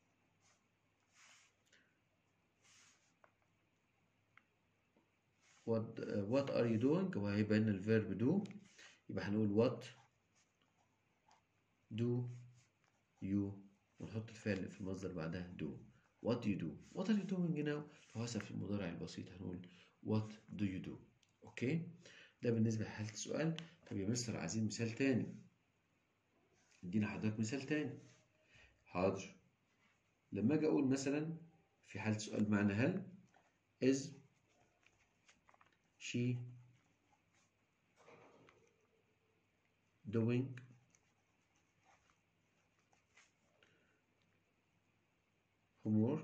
what are you doing وهيبقى لنا الفيرب do يبقى هنقول what do you ونحط الفعل في المصدر بعدها do. what do you do what are you doing now. لو هسأل في المضارع البسيط هنقول what do you do. اوكي ده بالنسبة لحالة السؤال. طب يا مستر عايزين مثال تاني ادينا حضرتك مثال تاني. حاضر. لما اجي اقول مثلا في حالة سؤال معنى هل is she doing homework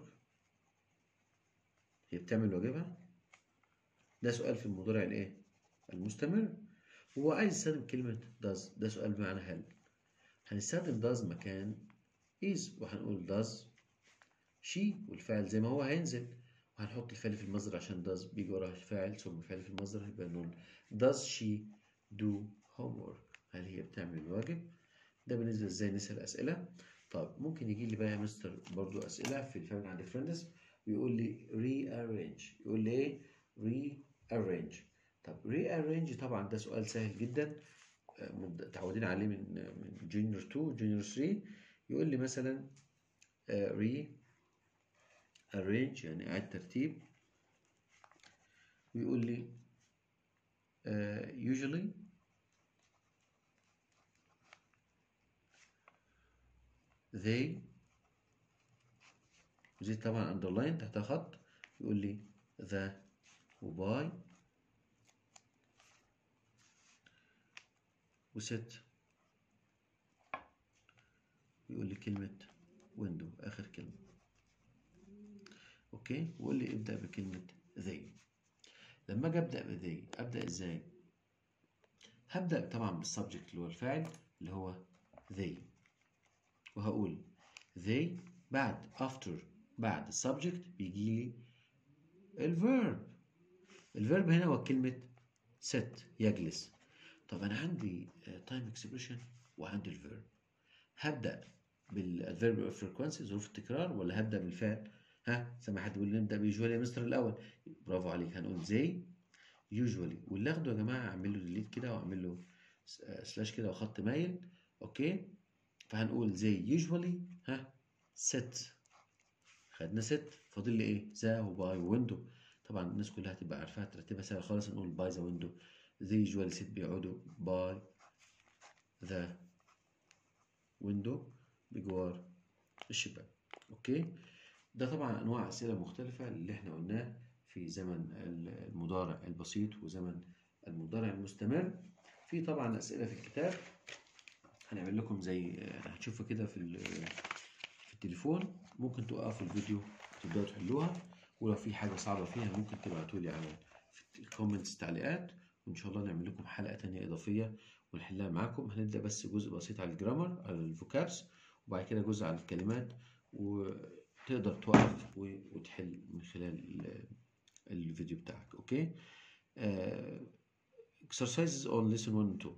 هي بتعمل واجبها. ده سؤال في المضارع الايه المستمر. هو عايز يستخدم كلمة does. ده سؤال بمعنى هل هنستخدم does مكان is وهنقول does she والفعل زي ما هو هينزل وهنحط الفعل في المصدر عشان does بيجي وراه الفاعل ثم فعل في المصدر يبقى نقول does she do homework هل هي بتعمل الواجب. ده بالنسبة ازاي نسأل أسئلة. طب ممكن يجي لي بقى يا مستر برضو أسئلة في الفاميلي عند فريندز ويقول لي rearrange يقول لي ايه rearrange. طب rearrange طبعا ده سؤال سهل جدا متعودين عليه من جونيور 2 جونيور 3. يقول لي مثلا rearrange يعني إعادة ترتيب ويقول لي usually they ودي طبعا underline تحتها خط يقول لي the وباي وست ويقول لي كلمة window آخر كلمة. اوكي ويقول لي ابدأ بكلمة they. لما اجي ابدأ ب they ابدأ ازاي؟ هبدأ طبعا بالسبجكت اللي هو الفاعل اللي هو they وهقول they بعد after بعد السبجكت بيجي لي الفيرب. الفيرب هنا هو كلمة sit يجلس. طب أنا عندي time expression وعندي الفيرب. هبدأ بالفيرب frequency ظروف التكرار ولا هبدأ بالفعل؟ زي ما حد بيقول لي نبدأ بيوجوالي يا مستر الأول. برافو عليك هنقول زي يوجوالي واللي اخده يا جماعة أعمل له ديليت كده وأعمل له سلاش كده وخط مايل. أوكي فهنقول زي يوجوالي sit خدنا sit فاضل لي إيه؟ ذا وباي ويندو. طبعا الناس كلها هتبقى عارفاها ترتيبها سهل خالص. نقول باي ذا ويندو they usually sit بيقعدوا باي ذا ويندو بجوار الشباك. اوكي ده طبعا انواع اسئله مختلفه اللي احنا قلناه في زمن المضارع البسيط وزمن المضارع المستمر. في طبعا اسئله في الكتاب هنعمل لكم زي هتشوفوا كده في التليفون ممكن توقفوا الفيديو تبداوا تحلوها ولو في حاجه صعبه فيها ممكن تبعتوا لي على في الكومنتس تعليقات وان شاء الله نعمل لكم حلقه تانية اضافيه ونحلها معاكم. هنبدا بس جزء بسيط على الجرامر على الفوكابس وبعد كده جزء على الكلمات وتقدر توقف وتحل من خلال الفيديو بتاعك. اوكي exercises on lesson 1 and 2.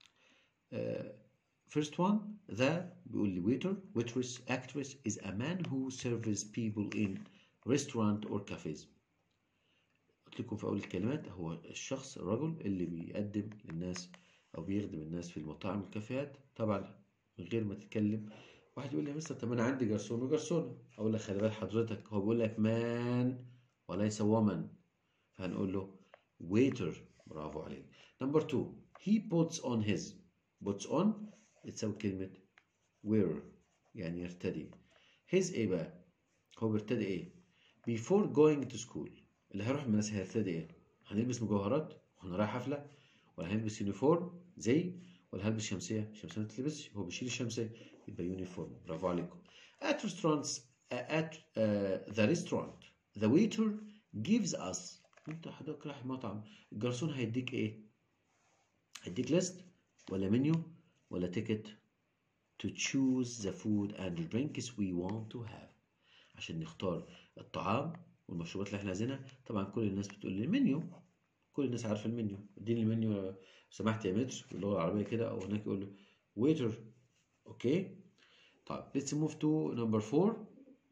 First one, بيقول لي waiter, waitress, actress is a man who serves people in restaurant or cafes. قلت لكم في أول الكلمات هو الشخص الرجل اللي بيقدم للناس أو بيخدم الناس في المطاعم والكافيهات. طبعا من غير ما تتكلم. واحد يقول لي يا مستر طب أنا عندي جرسون وجرسونة، أقول لك خلي بال حضرتك هو بيقول لك man وليس woman، فهنقول له waiter. برافو عليك. Number 2 he puts on his. puts on تساوي كلمة wear يعني يرتدي. his ايه بقى؟ هو بيرتدي ايه؟ before going to school. اللي هيروح المدرسة هيرتدي ايه؟ هنلبس مجوهرات واحنا رايح حفلة، ولا هنلبس يونيفورم زي، ولا هلبس شمسية؟ الشمسية ما تتلبسش، هو بيشيل الشمسية يبقى يونيفورم. برافو عليكم. at restaurants the restaurant the waiter gives us. انت حضرتك رايح مطعم، الجرسون هيديك ايه؟ هيديك ليست ولا منيو ولا تيكت to choose the food and drinks we want to have. عشان نختار الطعام والمشروبات اللي احنا عايزينها. طبعا كل الناس بتقول لي المنيو، كل الناس عارفه المنيو، اديني المنيو لو سمحت يا متر باللغه العربيه كده، او هناك يقول له waiter. اوكي طيب let's move to number 4.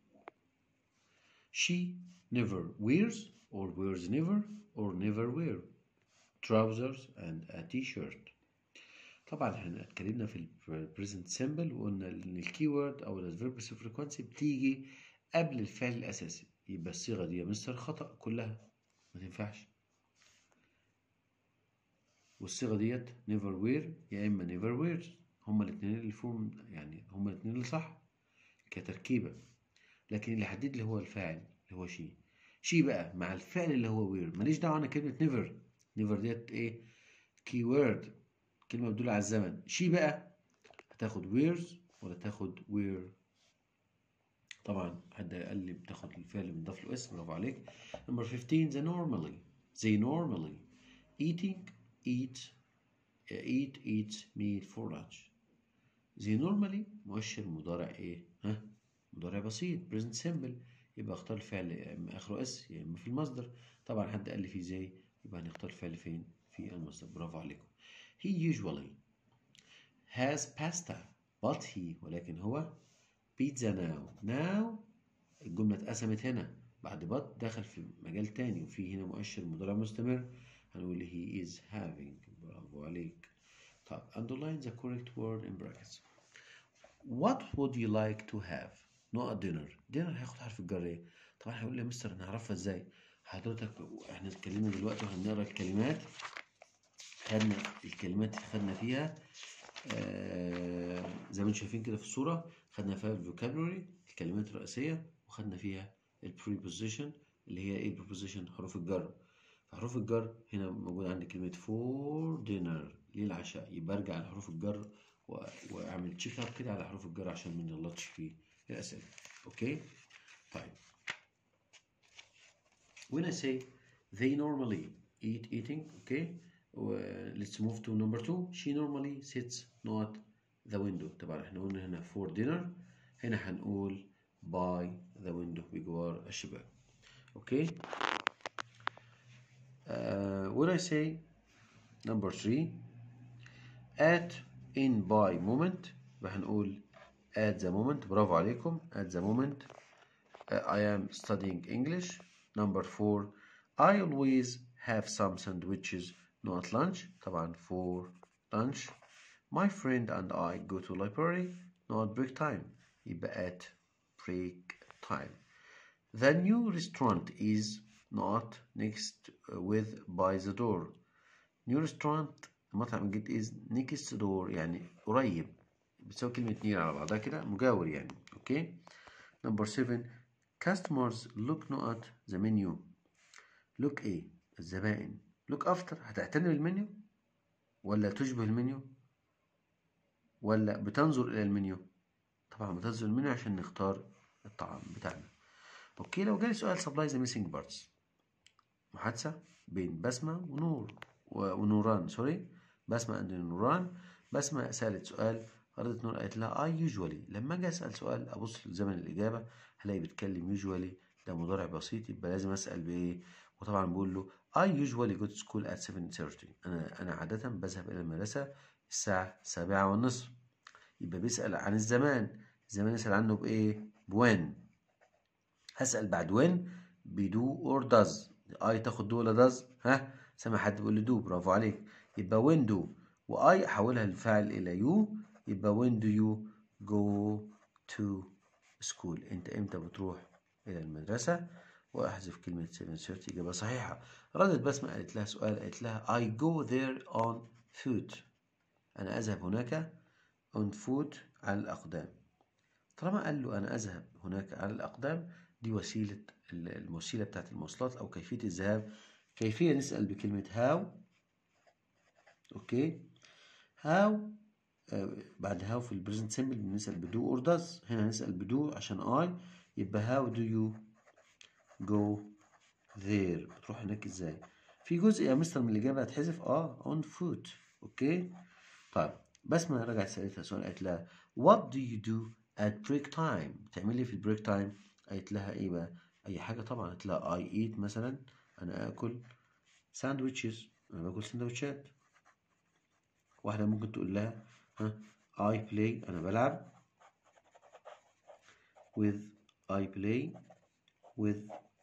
she never wears or wears never or never wear trousers and a t-shirt. طبعا احنا اتكلمنا في البريزنت سيمبل وقلنا ان الكيورد او الادفيرب فريكوانسي بتيجي قبل الفعل الاساسي، يبقى الصيغه دي يا مستر خطا كلها ما تنفعش. والصيغه ديت never wear يا اما never wears، هما الاثنين اللي فيهم يعني هما الاثنين اللي صح كتركيبه. لكن اللي حدد لي هو الفاعل اللي هو شي بقى مع الفعل اللي هو wear. ماليش دعوه انا كلمه never ديت ايه؟ كيورد، كلمة بتدل على الزمن. شي بقى هتاخد wears ولا تاخد wear؟ طبعا حد قال لي بتاخد الفعل بنضاف له اسم. برافو عليك. number 15 they normally eat meat for lunch. they normally مؤشر مضارع ايه؟ مضارع بسيط present simple، يبقى اختار الفعل يا اما اخره اس يا اما في المصدر. طبعا حد قال لي في زي، يبقى هنختار الفعل فين؟ في المصدر. برافو عليكم. he usually has pasta but he ولكن هو pizza now الجملة اتقسمت هنا بعد but دخل في مجال تاني، وفي هنا مؤشر مضارع مستمر هنقول he is having. برافو عليك. طب underline the correct word in brackets. what would you like to have؟ نقط dinner هياخد حرف الجر ايه؟ طبعا هيقول لي يا مستر هنعرفها ازاي؟ حضرتك احنا اتكلمنا دلوقتي وهنقرا الكلمات، خدنا الكلمات اللي خدنا فيها زي ما انتم شايفين كده في الصورة، خدنا فيها الفوكابولري الكلمات الرئيسية، وخدنا فيها البريبوزيشن اللي هي ايه؟ البريبوزيشن حروف الجر. فحروف الجر هنا موجود عندي كلمة فور دينر للعشاء، يبقى ارجع لحروف الجر واعمل تشيك اب كده على حروف الجر عشان ما نغلطش في الأسئلة. اوكي طيب when I say they normally eating. okay let's move to number 2. she normally sits not the window. طبعا احنا قلنا هنا for dinner، هنا هنقول by the window بجوار الشباك. اوكي when I say number 3 at in by moment، هنقول at the moment. برافو عليكم. at the moment I am studying English. number 4 I always have some sandwiches not lunch. طبعا for lunch. my friend and I go to library not break time، يبقى at break time. the new restaurant is not next with by the door. new restaurant المطعم الجديد is next door يعني قريب، بتساوي كلمة near على بعضها كده مجاور يعني. اوكي number 7 customers look not the menu. look ايه؟ الزبائن. look after هتعتني بالمنيو ولا تشبه المنيو ولا بتنظر الى المنيو؟ طبعا بتنظر المنيو عشان نختار الطعام بتاعنا. اوكي لو جالي سؤال supply the missing parts، محادثة بين بسمة ونوران سوري، بسمة and نوران. بسمة سألت سؤال، ردت نور قالت لها I usually. لما اجي اسأل سؤال ابص لزمن الإجابة هلاقي بتكلم usually ده مضارع بسيط، يبقى لازم اسأل بايه؟ وطبعا بقول له I usually go to school at 7:30. أنا عادة بذهب إلى المدرسة الساعة 7:30. يبقى بيسأل عن الزمان يسأل عنه بإيه؟ when. هسأل بعد when بدو or does. I تاخد do ولا does؟ ها؟ سامع حد بيقول لي do، برافو عليك. يبقى when do وI أحولها الفعل إلى you، يبقى when do you go to school؟ أنت إمتى بتروح إلى المدرسة؟ وأحذف كلمة 7:30. إجابة صحيحة. ردت بسمة قالت لها سؤال، قالت لها I go there on foot. أنا أذهب هناك on foot على الأقدام. طالما قال له أنا أذهب هناك على الأقدام، دي الوسيلة بتاعت المواصلات أو كيفية الذهاب. كيفية نسأل بكلمة how. أوكي، how. بعد how في البريزنت سيمبل بنسأل بدو اور داز. هنا نسأل بدو عشان I، يبقى how do you go there؟ بتروح هناك ازاي؟ في جزء يا مستر من الإجابة هتحذف on foot. أوكي، طيب بسمة رجعت سألتها سؤال، قالت لها what do you do at break time؟ بتعمل ايه في البريك تايم؟ قالت لها ايه بقى؟ أي حاجة طبعا. قالت لها I eat مثلا، أنا آكل ساندويتشز، أنا باكل سندوتشات. واحدة ممكن تقول لها I play، أنا بلعب I play with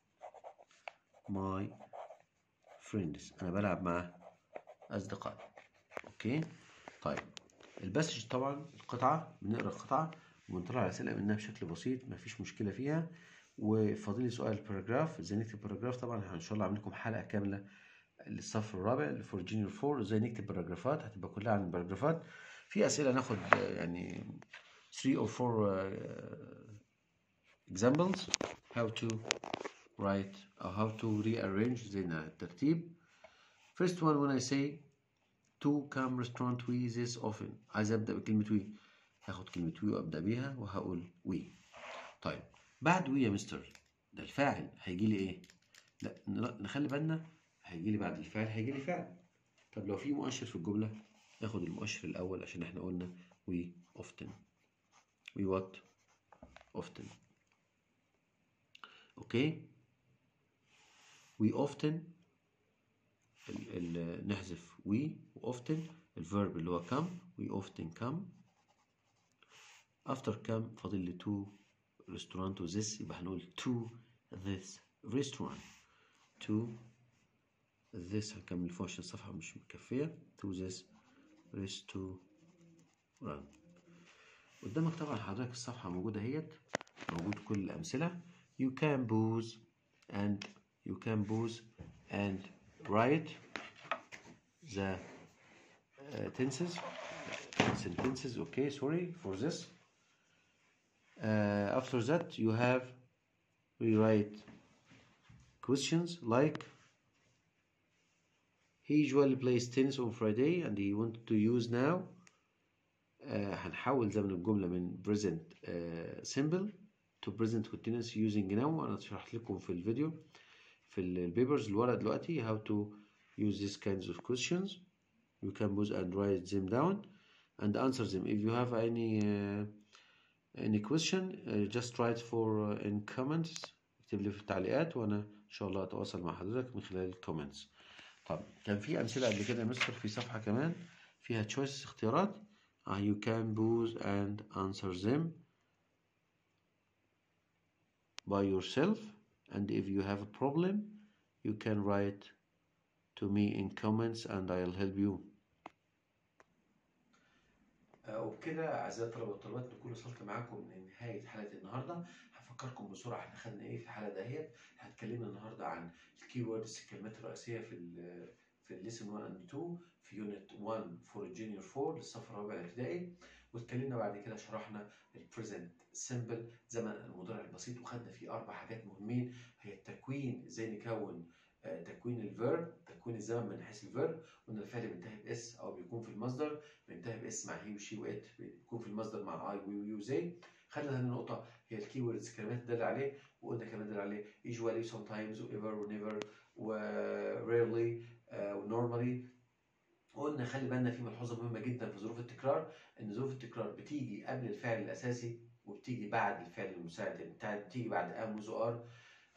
my friends، أنا بلعب مع أصدقائي. أوكي، طيب الباسج طبعا القطعة، بنقرأ القطعة وبنطلع الأسئلة منها بشكل بسيط، مفيش مشكلة فيها. وفاضل لي سؤال الباراجراف، ازاي نكتب باراجراف. طبعا ان شاء الله عامل لكم حلقة كاملة للصف الرابع فور جونيور 4 ازاي نكتب باراجرافات، هتبقى كلها عن الباراجرافات. في أسئلة ناخد يعني 3 or 4 examples how to write or how to rearrange زي الترتيب. First one, when I say to come restaurant we this often، عايز ابدا بكلمه وي، هاخد كلمه وي وابدا بيها وهقول وي. طيب بعد وي يا مستر ده الفاعل هيجي لي ايه؟ لا نخلي بالنا، هيجي لي بعد الفاعل هيجي لي فعل. طب لو في مؤشر في الجمله ناخد المؤشر الاول، عشان احنا قلنا وي often. وي what often. اوكي، وي often نحذف وي often الفيرب اللي هو come. we often come. after come فاضل لي to restaurant و this، يبقى هنقول to this restaurant. to this هنكمل فوق عشان الصفحة مش مكفية. to this restaurant. قدامك طبعا حضرتك الصفحة موجودة اهيت، موجود كل الأمثلة. you can pause and write the sentences. Okay, sorry for this. After that you have rewrite questions like he usually plays tennis on Friday and he wanted to use now. هنحول زمن الجملة من present simple to present continuous using now. أنا شرحت لكم في الفيديو في البيبرز الورق دلوقتي how to use these kinds of questions. You can pause and write them down and answer them. If you have any question just write for in comments. اكتب لي في التعليقات وأنا إن شاء الله أتواصل مع حضرتك من خلال الكومنتس. طب كان في أمثلة قبل كده يا مستر في صفحة كمان فيها choices اختيارات. You can pause and answer them by yourself, and if you have a problem you can write to me in comments and I'll help you. وبكده أعزائي الطلبة والطالبات نكون وصلت معاكم لنهاية حلقة النهاردة. هفكركم بسرعة احنا خدنا ايه في الحلقة دهيت. هنتكلمنا النهاردة عن الكي ووردز، الكلمات الرئيسية في الليسن 1 and 2 في يونت 1 فور الجونيور 4 للصف الرابع الابتدائي. واتكلمنا بعد كده شرحنا البريزنت سيمبل زمن المضارع البسيط، وخدنا فيه 4 حاجات مهمين، هي التكوين، ازاي نكون تكوين الفيرب، تكوين الزمن من حيث الفيرب. قلنا الفعل بينتهي باس او بيكون في المصدر، بينتهي باس مع هي وشي وات، بيكون في المصدر مع اي وي وزي. خدنا هذه النقطة هي الكي ووردز، الكلمات تدل عليه. وقلنا كمان تدل عليه usually sometimes ever never و rarely و normally. قلنا خلي بالنا في ملحوظة مهمة جدا في ظروف التكرار، ان ظروف التكرار بتيجي قبل الفعل الاساسي وبتيجي بعد الفعل المساعد، يعني بتيجي بعد ام وزو ار.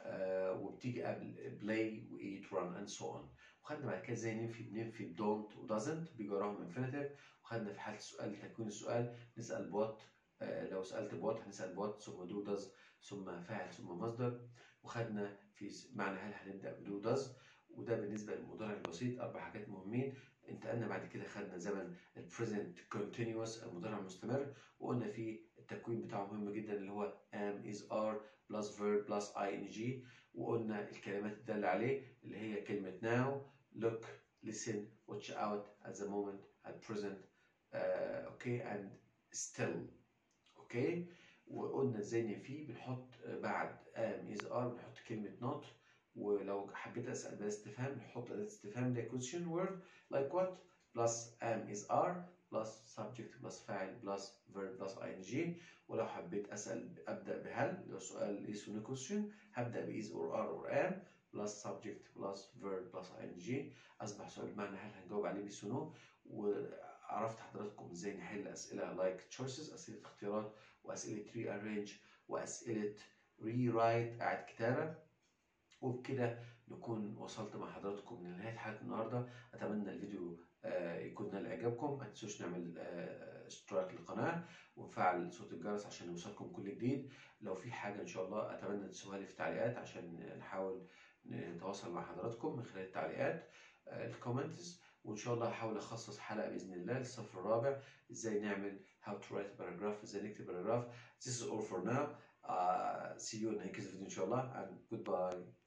وبتيجي قبل play و eat run and so on. وخدنا بعد كده ازاي بننفي don't و doesn't بيجي وراهم infinitive. وخدنا في حالة السؤال تكوين السؤال نسأل what، لو سألت what هنسأل what ثم do does ثم فاعل ثم مصدر. وخدنا في معنى هل هنبدأ ب do does، وده بالنسبة للمضارع البسيط 4 حاجات مهمين. انتقلنا بعد كده خدنا زمن ال present continuous المضارع المستمر، وقلنا فيه التكوين بتاعه مهم جدا اللي هو am is are plus verb plus ing. وقلنا الكلمات الدالة عليه اللي هي كلمة now look listen watch out at the moment at present okay and still okay. وقلنا ازاي نفيه بنحط بعد am is are بنحط كلمة not، ولو حبيت اسال بس استفهام نحط اداه استفهام اللي هي question word like what plus am is are plus subject plus فاعل plus verb plus ing. ولو حبيت اسال ابدا بهل لو سؤال yes or no question هبدا ب is or are or am plus subject plus verb plus ing. اصبح سؤال بمعنى هل هنجاوب عليه yes or no. وعرفت حضراتكم ازاي نحل اسئله like choices اسئله اختيارات واسئله rearrange واسئله rewrite اعاده كتابه. وبكده نكون وصلت مع حضراتكم لنهاية حلقة النهاردة. أتمنى الفيديو يكون نال إعجابكم. ما تنسوش نعمل اشتراك للقناة ونفعل صوت الجرس عشان يوصلكم كل جديد. لو في حاجة إن شاء الله أتمنى تسيبوها لي في التعليقات عشان نحاول نتواصل مع حضراتكم من خلال التعليقات الكومنتس. وإن شاء الله هحاول أخصص حلقة بإذن الله للصف الرابع إزاي نعمل how to write a paragraph إزاي نكتب paragraph. This is all for now. See you in the next video إن شاء الله and goodbye.